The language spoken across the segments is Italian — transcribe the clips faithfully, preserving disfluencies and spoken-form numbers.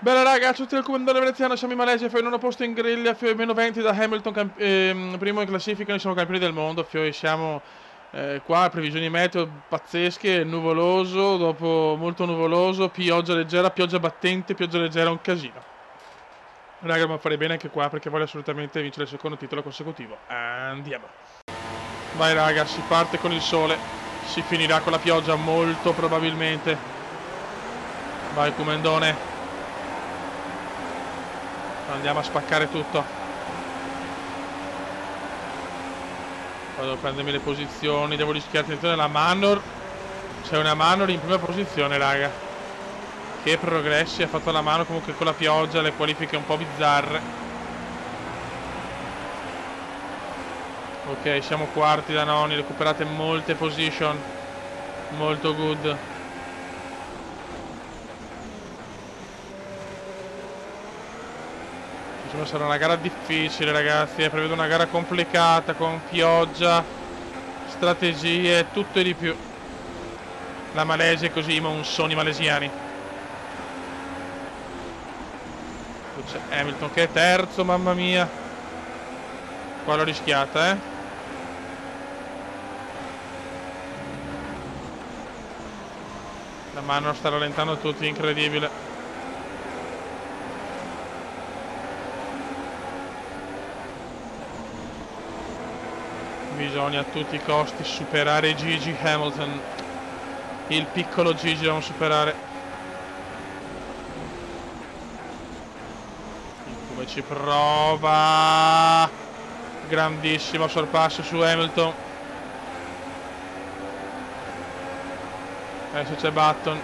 Bella raga, tutti il comandante veneziano, siamo in Malesia, fai nono posto in griglia, fio meno venti da Hamilton, ehm, primo in classifica, noi siamo campioni del mondo, fio siamo eh, qua, previsioni meteo pazzesche, nuvoloso, dopo molto nuvoloso, pioggia leggera, pioggia battente, pioggia leggera, un casino. Raga, dobbiamo fare bene anche qua perché voglio assolutamente vincere il secondo titolo consecutivo. Andiamo. Vai raga, si parte con il sole, si finirà con la pioggia molto probabilmente. Vai Comandone. Andiamo a spaccare tutto. Vado a prendermi le posizioni. Devo rischiare attenzione alla Manor. C'è una Manor in prima posizione raga. Che progressi ha fatto la Manor comunque con la pioggia. Le qualifiche un po' bizzarre. Ok, siamo quarti da noni. Recuperate molte position. Molto good. Sarà una gara difficile ragazzi, prevedo una gara complicata con pioggia, strategie, tutto e di più. La Malesia è così, ma non sono i malesiani. Qui c'è Hamilton che è terzo, mamma mia. Qua l'ho rischiata, eh. La mano sta rallentando tutti, incredibile. Bisogna a tutti i costi superare Gigi Hamilton. Il piccolo Gigi dobbiamo superare. Come ci prova. Grandissimo sorpasso su Hamilton. Adesso c'è Button.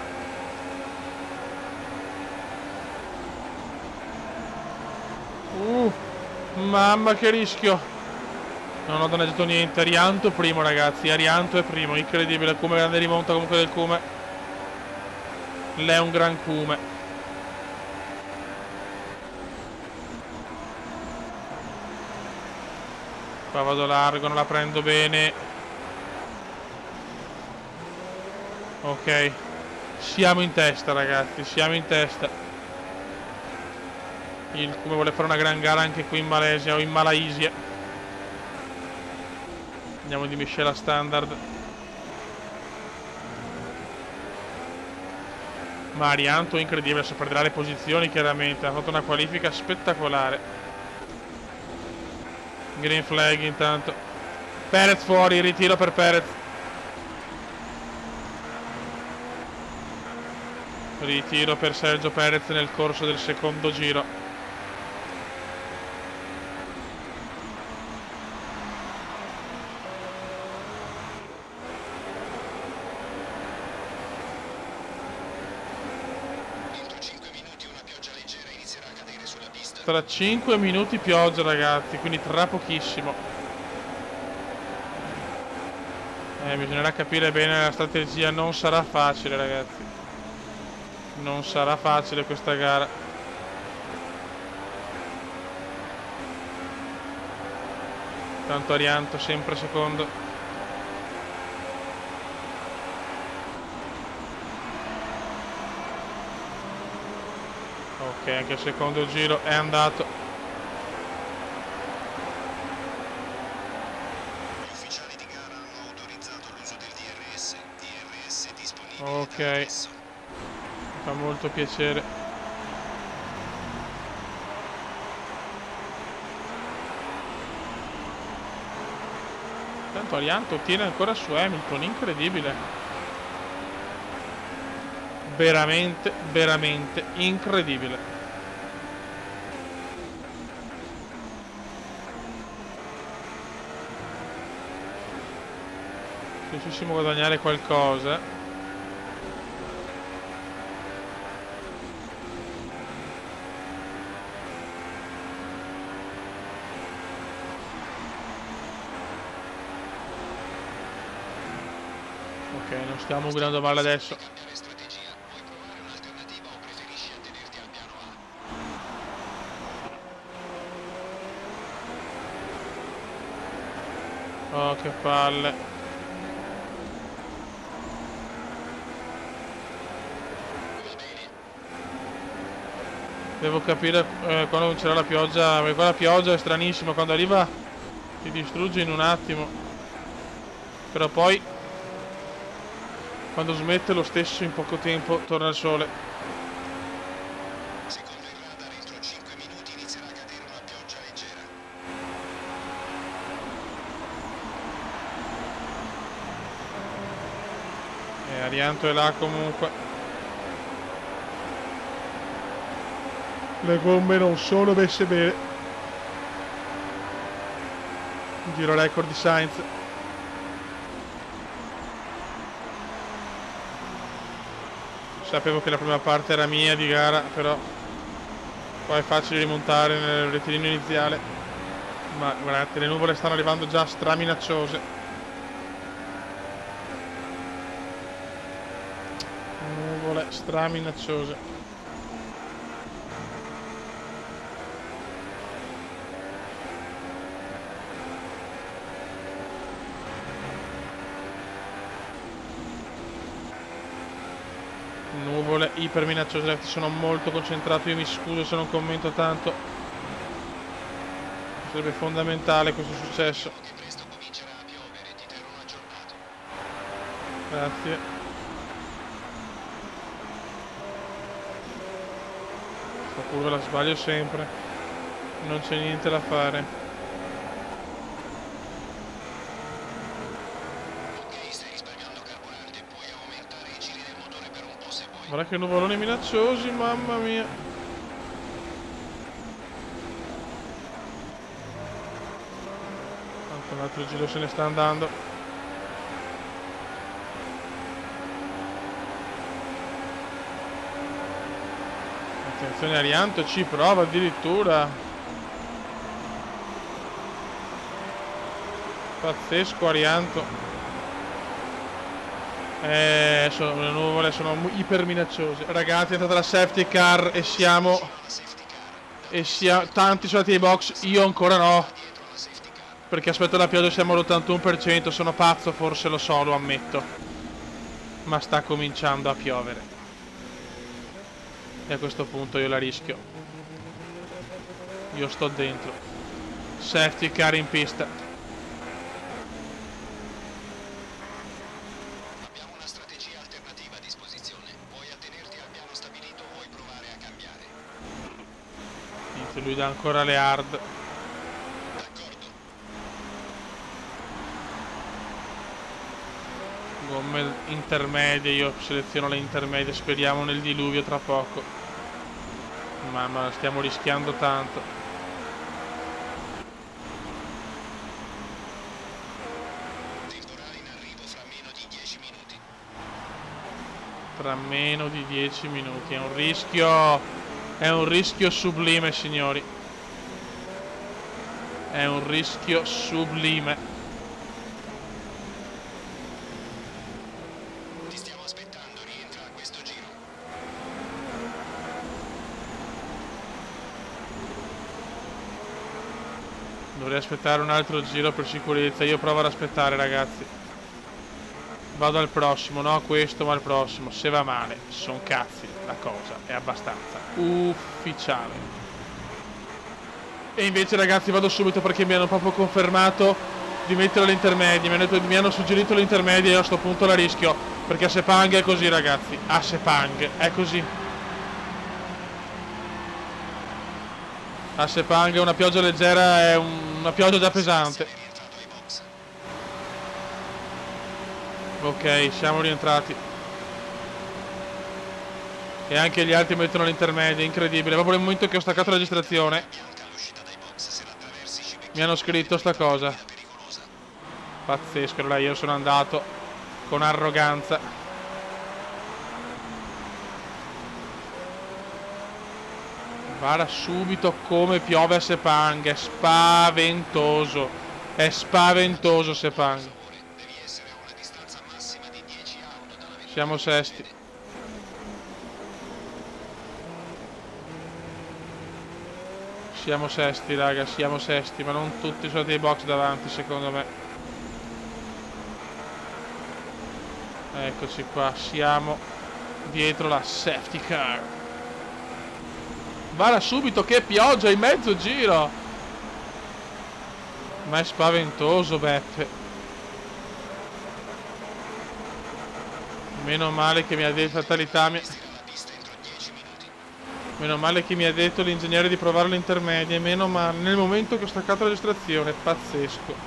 Uh, mamma che rischio. Non ho danneggiato niente. Arianto primo ragazzi. Arianto è primo. Incredibile come grande rimonta comunque del Cume. Lei è un gran Cume. Qua vado largo, non la prendo bene. Ok. Siamo in testa ragazzi. Siamo in testa. Il Cume vuole fare una gran gara anche qui in Malesia o in Malaysia. Andiamo di miscela standard. Ma Arianto è incredibile, adesso perderà le posizioni chiaramente. Ha fatto una qualifica spettacolare. Green flag intanto. Perez fuori, ritiro per Perez. Ritiro per Sergio Perez nel corso del secondo giro. Tra cinque minuti pioggia ragazzi, quindi tra pochissimo. Eh, bisognerà capire bene la strategia, non sarà facile ragazzi. Non sarà facile questa gara. Tanto Arianto sempre secondo. Ok, anche il secondo giro è andato. Gli ufficiali di gara hanno autorizzato l'uso del D R S. D R S disponibile. Ok. Mi fa molto piacere. Tanto Arianto tiene ancora su Hamilton, incredibile. Veramente, veramente incredibile. Se riuscissimo a guadagnare qualcosa. Ok, non stiamo guidando male adesso. Oh, che palle. Devo capire eh, quando comincerà la pioggia, perché qua la pioggia è stranissima, quando arriva ti distrugge in un attimo. Però poi, quando smette lo stesso in poco tempo torna il sole. Secondo il radar, entro cinque minuti inizierà a cadere una pioggia leggera. E Arianto è là comunque. Le gomme non sono messe bene. Giro record di Sainz. Sapevo che la prima parte era mia di gara, però poi è facile rimontare nel rettilineo iniziale. Ma guardate, le nuvole stanno arrivando già straminacciose. Nuvole straminacciose. Nuvole iper minacciose, sono molto concentrato, io mi scuso se non commento tanto. Sarebbe fondamentale questo successo. Che presto comincerà a piovere, ti terrò aggiornato. Grazie. Questa curva la sbaglio sempre, non c'è niente da fare. Ok, stai risparmiando carburante, puoi aumentare i giri del motore per un po' se vuoi. Guarda che nuvoloni minacciosi, mamma mia. Tanto un altro giro se ne sta andando. Attenzione, Arianto ci prova addirittura. Pazzesco Arianto. Eh, sono, le nuvole sono iper minacciose. Ragazzi, è entrata la safety car e siamo... E siamo... Tanti sono andati ai box, io ancora no. Perché aspetto la pioggia, siamo all'ottantuno per cento, sono pazzo, forse lo so, lo ammetto. Ma sta cominciando a piovere. E a questo punto io la rischio. Io sto dentro. Safety car in pista. Abbiamo una strategia alternativa a disposizione. Vuoi attenerti al piano stabilito o vuoi provare a cambiare? Niente, lui dà ancora le hard. D'accordo. Gomme intermedie, io seleziono le intermedie, speriamo nel diluvio tra poco. Mamma, stiamo rischiando tanto. Temporale in arrivo fra meno di dieci minuti. Tra meno di dieci minuti. È un rischio. È un rischio sublime, signori. È un rischio sublime. Ti stiamo aspettando, rientra a questo giro. Dovrei aspettare un altro giro per sicurezza. Io provo ad aspettare, ragazzi. Vado al prossimo, no a questo ma al prossimo. Se va male, son cazzi. La cosa è abbastanza ufficiale. E invece, ragazzi, vado subito perché mi hanno proprio confermato di mettere l'intermedia. Mi hanno, detto, mi hanno suggerito l'intermedia e io a sto punto la rischio. Perché a Sepang è così, ragazzi. A Sepang è così. A Sepang una pioggia leggera è un, una pioggia già pesante. Sei rientrato ai box. Ok, siamo rientrati. E anche gli altri mettono l'intermedia, incredibile. Proprio nel momento che ho staccato la registrazione Bianca all'uscita dai box, se la attraversi ci becchi mi hanno scritto sta cosa. pericolosa. Pazzesco, allora io sono andato con arroganza. Guarda subito come piove a Sepang, è spaventoso. È spaventoso Sepang. Devi essere a una distanza massima di dieci auto dalla vettura. Siamo sesti. Siamo sesti, raga, siamo sesti, ma non tutti sono dei box davanti, secondo me. Eccoci qua, siamo dietro la safety car. Vara subito, che pioggia in mezzo giro. Ma è spaventoso Beppe. Meno male che mi ha detto fatalità mi... Meno male che mi ha detto l'ingegnere di provare l'intermedia. Meno male, nel momento che ho staccato la registrazione. Pazzesco.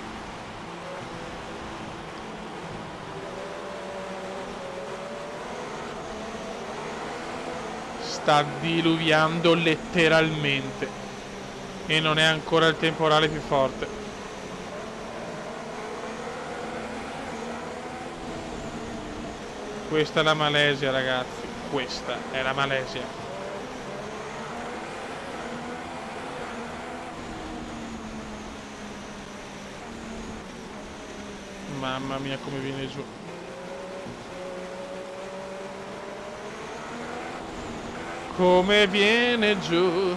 Sta diluviando letteralmente e non è ancora il temporale più forte. Questa è la Malesia, ragazzi, questa è la Malesia. Mamma mia come viene giù. Come viene giù.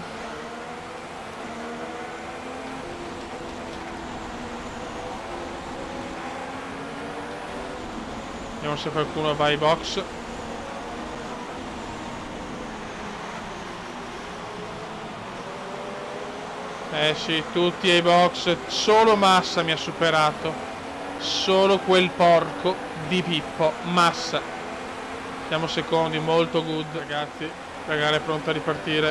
Vediamo se qualcuno va ai box. Eh sì, tutti ai box. Solo Massa mi ha superato. Solo quel porco di Pippo. Massa. Siamo secondi, molto good. Ragazzi, la gara è pronta a ripartire.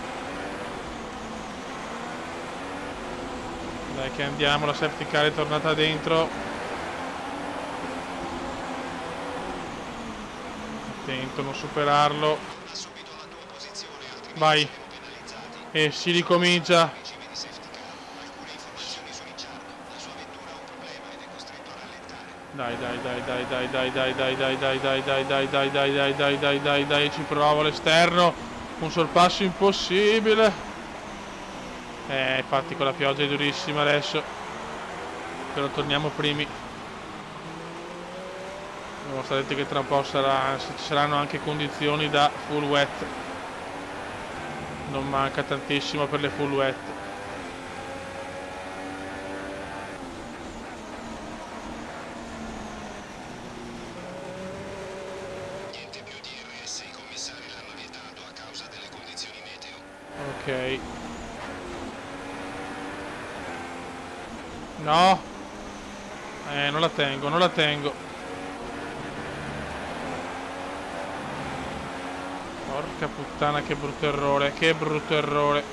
Dai che andiamo, la safety car è tornata dentro. Attento, non superarlo. Vai. E si ricomincia. Dai dai dai dai dai dai dai dai dai dai dai dai dai dai dai dai dai dai dai dai ci provo all'esterno. Un sorpasso impossibile. Eh infatti con la pioggia è durissima adesso. Però torniamo primi. Non sapete che tra un po' sarà, ci saranno anche condizioni da full wet. Non manca tantissimo per le full wet. Ok. No. Eh, non la tengo, non la tengo. Porca puttana, che brutto errore, che brutto errore.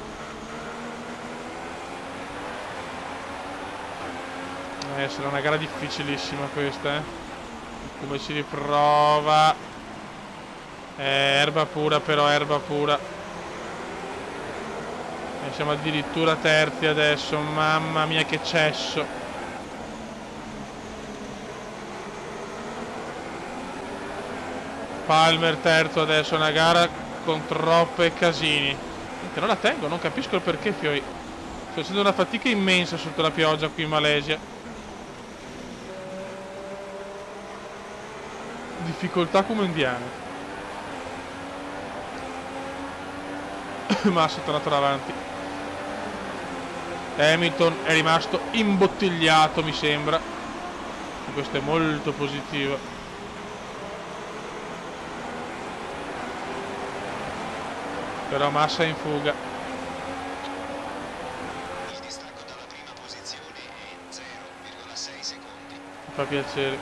Eh, sarà una gara difficilissima questa, eh. Come si riprova. Eh, erba pura però, erba pura. Siamo addirittura terzi adesso, mamma mia che cesso. Palmer terzo adesso, una gara con troppe casini. Non la tengo, non capisco il perché Fioi. Sto facendo una fatica immensa sotto la pioggia qui in Malesia. Difficoltà come indiano. Massa è tornato davanti. Hamilton è rimasto imbottigliato mi sembra. E questo è molto positivo. Però Massa è in fuga. Il distacco dalla prima posizione è zero virgola sei secondi. Mi fa piacere.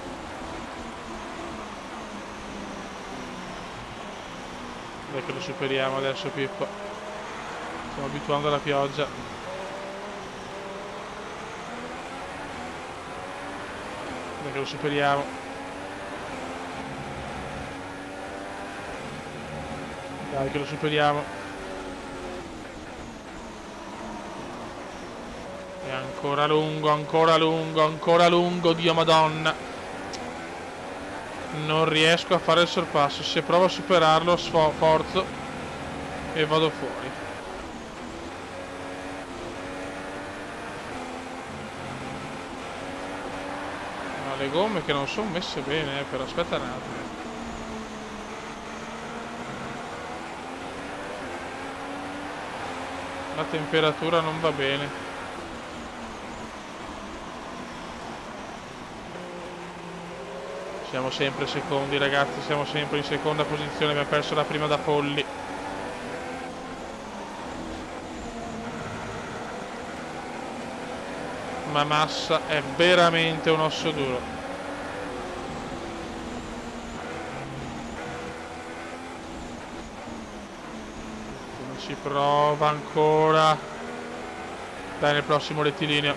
Dai che lo superiamo adesso Pippo. Stiamo abituando alla pioggia. Che lo superiamo. Dai che lo superiamo. E ancora lungo, ancora lungo, ancora lungo, Dio Madonna. Non riesco a fare il sorpasso. Se provo a superarlo sforzo e vado fuori. Le gomme che non sono messe bene, eh, però aspetta un attimo. La temperatura non va bene. Siamo sempre secondi ragazzi, siamo sempre in seconda posizione, abbiamo perso la prima da Polli. ma Massa è veramente un osso duro. Come ci prova ancora. Dai, nel prossimo rettilineo.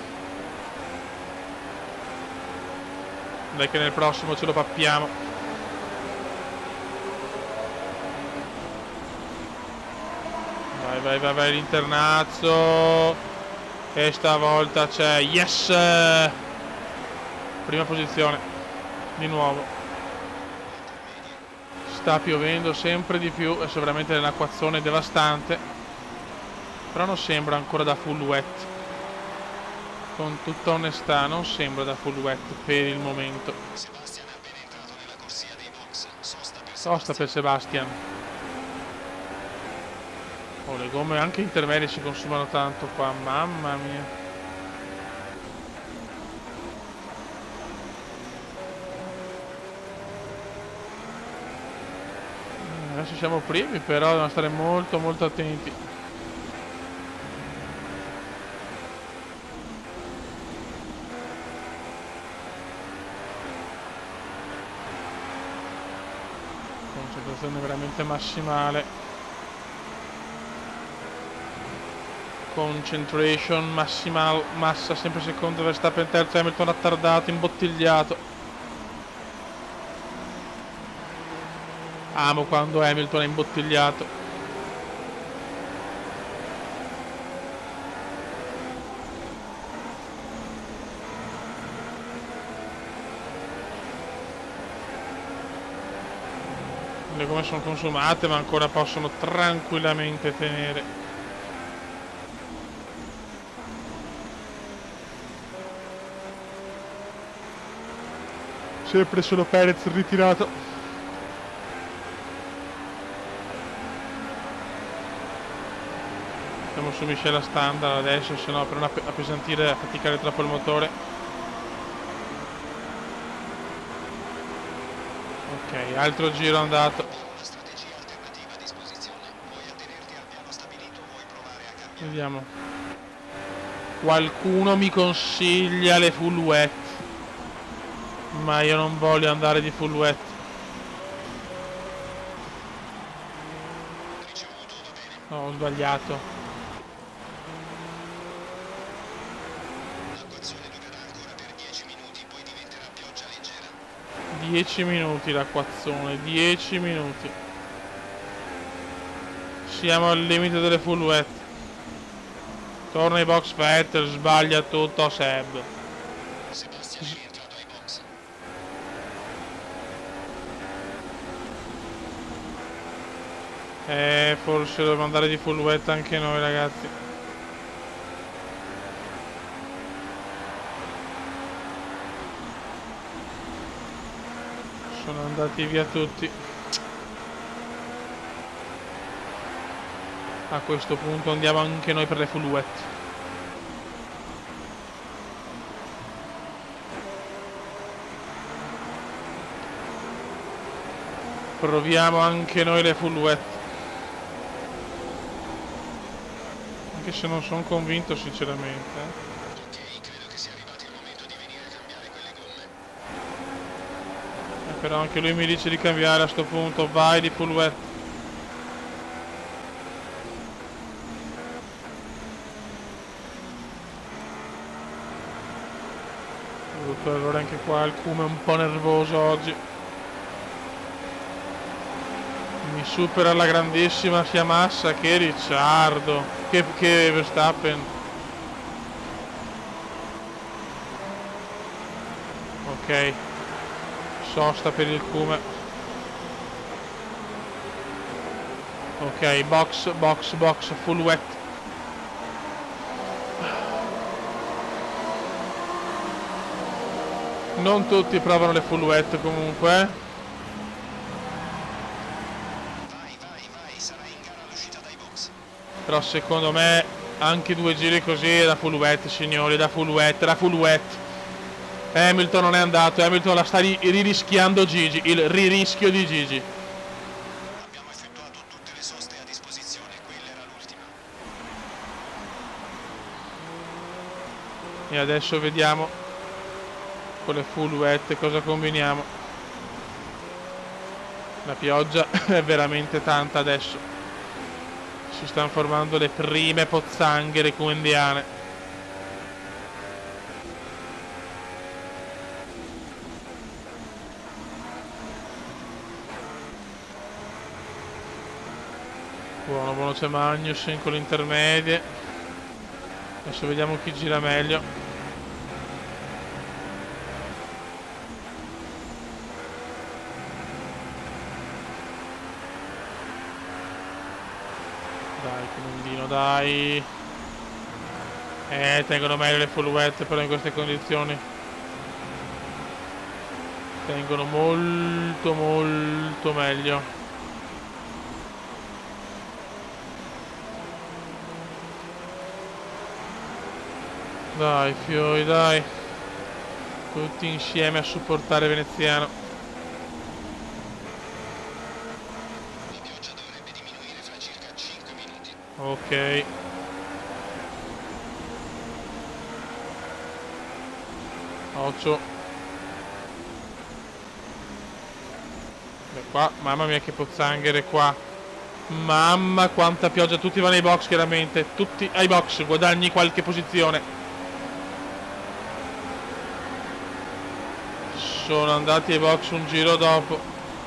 Dai che nel prossimo ce lo pappiamo. Vai, vai, vai, vai, l'internazzo. E stavolta c'è, yes! Prima posizione, di nuovo. Sta piovendo sempre di più, adesso veramente è un'acquazzone devastante. Però non sembra ancora da full wet. Con tutta onestà, non sembra da full wet per il momento. Sosta per Sebastian. Oh, le gomme anche intermedie si consumano tanto qua, mamma mia. Adesso siamo primi, però dobbiamo stare molto molto attenti. Concentrazione veramente massimale. Concentration, massimal, Massa sempre secondo, Verstappen terzo, Hamilton attardato, imbottigliato. Amo quando Hamilton è imbottigliato. Le gomme sono consumate ma ancora possono tranquillamente tenere. Sempre solo Perez ritirato. Siamo su miscela standard adesso, se no per non appesantire e faticare troppo il motore. Ok, altro giro andato. Vediamo. Qualcuno mi consiglia le full wet. Ma io non voglio andare di full wet. No, ho sbagliato. dieci minuti l'acquazzone, dieci minuti. Siamo al limite delle full wet. Torna ai box Vettel, sbaglia tutto Seb. Eh, forse dobbiamo andare di full wet anche noi, ragazzi. Sono andati via tutti. A questo punto andiamo anche noi per le full wet. Proviamo anche noi le full wet. Anche se non sono convinto sinceramente. Ok, credo che sia arrivato il momento di venire a cambiare quelle gomme. Eh, però anche lui mi dice di cambiare a sto punto. Vai di full wet. Brutto errore anche qua, il Kuma è un po' nervoso oggi. Mi supera la grandissima sia Massa che Ricciardo, che, che Verstappen. Ok, sosta per il Kuma. Ok, box, box, box, full wet. Non tutti provano le full wet comunque. Però secondo me anche due giri così è da full wet, signori, da full wet, da full wet. Hamilton non è andato, Hamilton la sta ririschiando Gigi, il ririschio di Gigi. Abbiamo effettuato tutte le soste a disposizione, quella era l'ultima. E adesso vediamo con le full wet cosa combiniamo. La pioggia è veramente tanta adesso. Si stanno formando le prime pozzanghere comundiane. Buono, buono, c'è Magnussen con le intermedie. Adesso vediamo chi gira meglio. Dai, comandino, dai. Eh, tengono meglio le full wet però in queste condizioni. Tengono molto, molto meglio. Dai fioi, dai. Tutti insieme a supportare Veneziano. La pioggia dovrebbe diminuire fra circa cinque minuti. Ok. Occhio. Beh, qua, mamma mia che pozzanghere qua. Mamma quanta pioggia. Tutti vanno ai box chiaramente. Tutti ai box, guadagni qualche posizione. Sono andati ai box un giro dopo.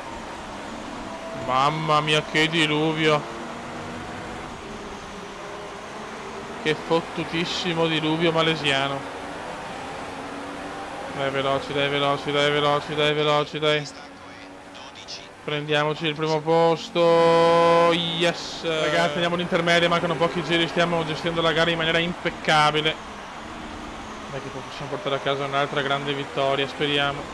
Mamma mia che diluvio. Che fottutissimo diluvio malesiano. Dai veloci, dai veloci, dai veloci, dai veloci, dai. Distacco è dodici. Prendiamoci il primo posto. Yes. Ragazzi, andiamo all'intermedia, mancano pochi giri, stiamo gestendo la gara in maniera impeccabile. Dai che possiamo portare a casa un'altra grande vittoria, speriamo.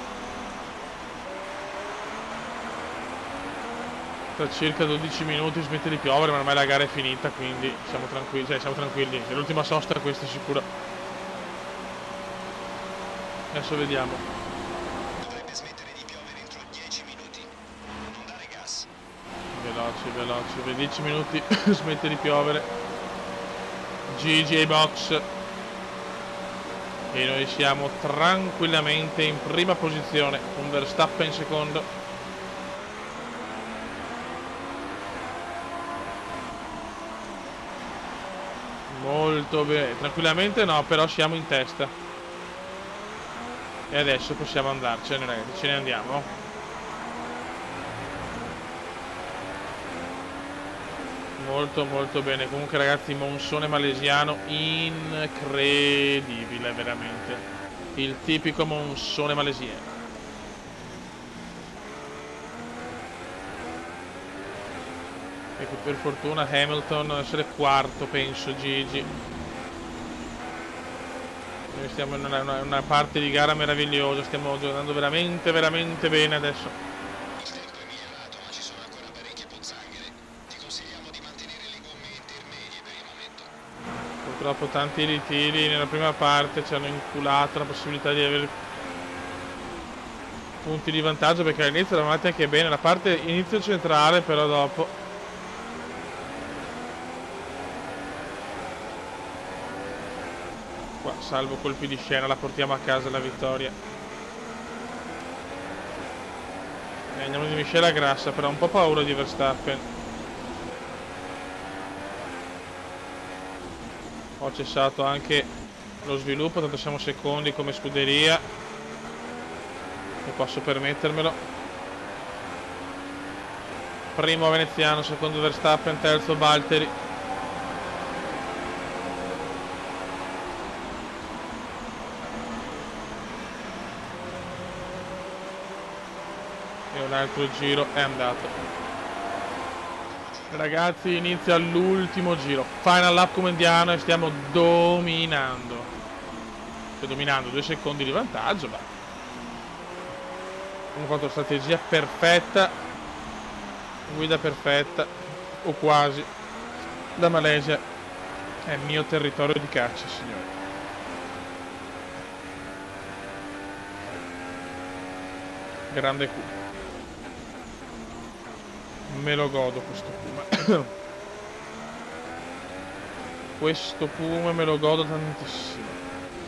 Tra circa dodici minuti smette di piovere, ma ormai la gara è finita, quindi siamo tranquilli, cioè siamo tranquilli. È l'ultima sosta questa sicura. Adesso vediamo. Dovrebbe smettere di piovere entro dieci minuti. Non dare gas. Veloci, veloci, dieci minuti smette di piovere. G G ai box. E noi siamo tranquillamente in prima posizione, con Verstappen in secondo. Molto bene, tranquillamente no, però siamo in testa. E adesso possiamo andarcene, ragazzi, ce ne andiamo. Molto molto bene. Comunque ragazzi, monsone malesiano incredibile, veramente. Il tipico monsone malesiano. Ecco, per fortuna Hamilton deve essere quarto, penso, Gigi. Noi stiamo in una, una, una parte di gara meravigliosa, stiamo giocando veramente, veramente bene adesso. Il tempo è migliorato, ma ci sono ancora parecchie pozzanghere. Ti consigliamo di mantenere le gomme intermedie per il momento. Purtroppo tanti ritiri nella prima parte ci hanno inculato la possibilità di avere punti di vantaggio, perché all'inizio eravamo andati anche bene, la parte inizio centrale, però dopo... Qua, salvo colpi di scena, la portiamo a casa la vittoria. E andiamo di miscela grassa, però ho un po' paura di Verstappen. Ho cessato anche lo sviluppo, tanto siamo secondi come scuderia e posso permettermelo. Primo veneziano, secondo Verstappen, terzo Valtteri. E un altro giro è andato. Ragazzi, inizia l'ultimo giro, final lap comundiano, e stiamo dominando. Cioè dominando, due secondi di vantaggio, ma abbiamo fatto strategia perfetta, guida perfetta, o quasi. La Malesia è il mio territorio di caccia, signori. Grande Q. Me lo godo questo Puma. Questo Puma me lo godo tantissimo.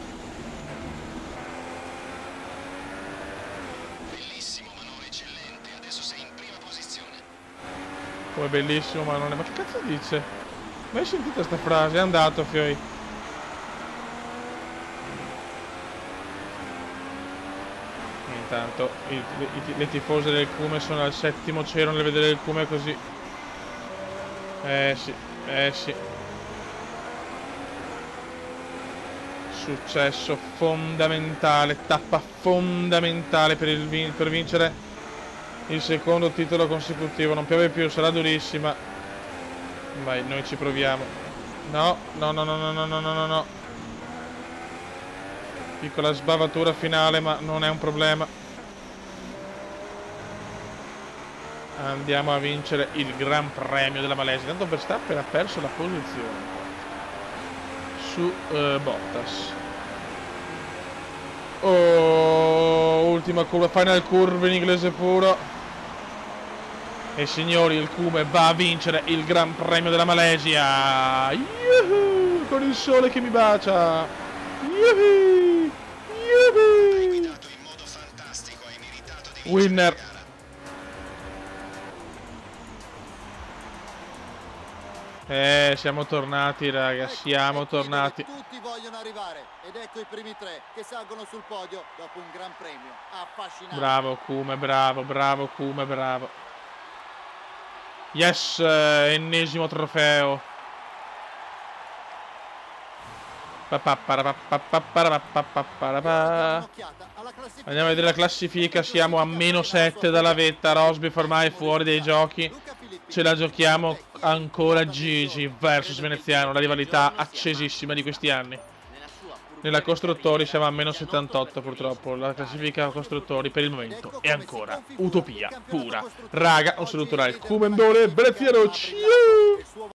Oh, è bellissimo, ma non è... Ma che cazzo dice? Mai sentita sta frase? È andato, Fioi. Intanto i, i, le tifose del Cume sono al settimo cielo nel vedere il Cume così. Eh sì, eh sì. Successo fondamentale, tappa fondamentale per, il vin per vincere il secondo titolo consecutivo. Non piove più, sarà durissima. Vai, noi ci proviamo. No, no, no, no, no, no, no, no, no. Piccola sbavatura finale, ma non è un problema. Andiamo a vincere il Gran Premio della Malesia. Tanto Verstappen ha perso la posizione su uh, Bottas. Oh, ultima curva, final curve in inglese puro. E signori, il Cume va a vincere il Gran Premio della Malesia. Yuhu, con il sole che mi bacia. Yuhu, yuhu. Hai guidato in modo fantastico, hai meritato di vincere Winner. la gara. Eh, siamo tornati, raga, siamo tornati. Tutti vogliono arrivare ed ecco i primi tre che salgono sul podio dopo un gran premio affascinante. Bravo Cume, bravo, bravo Cume, bravo. Yes, eh, ennesimo trofeo. Andiamo a vedere la classifica, siamo a meno sette dalla vetta, Rosberg ormai fuori dai giochi. Ce la giochiamo ancora Gigi versus Veneziano, la rivalità accesissima di questi anni. Nella costruttori siamo a meno settantotto purtroppo, la classifica costruttori per il momento è ancora utopia pura. Raga, un saluto dal Comandore Veneziano, ciao!